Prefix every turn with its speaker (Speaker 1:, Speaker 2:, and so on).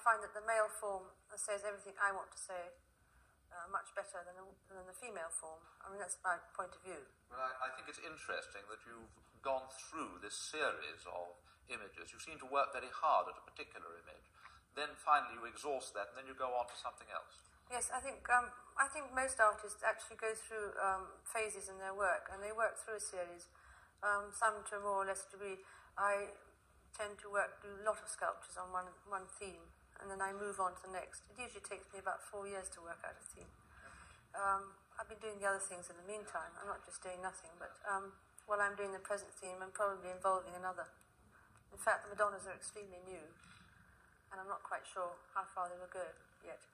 Speaker 1: find that the male form says everything I want to say much better than the female form. I mean, that's my point of view.
Speaker 2: Well, I think it's interesting that you've gone through this series of images. You seem to work very hard at a particular image. Then finally you exhaust that, and then you go on to something else.
Speaker 1: Yes, I think most artists actually go through phases in their work, and they work through a series, some to a more or less degree. I tend to do a lot of sculptures on one theme, and then I move on to the next. It usually takes me about 4 years to work out a theme. I've been doing the other things in the meantime. I'm not just doing nothing, but while I'm doing the present theme, I'm probably involving another. In fact, the Madonnas are extremely new, and I'm not quite sure how far they will go yet.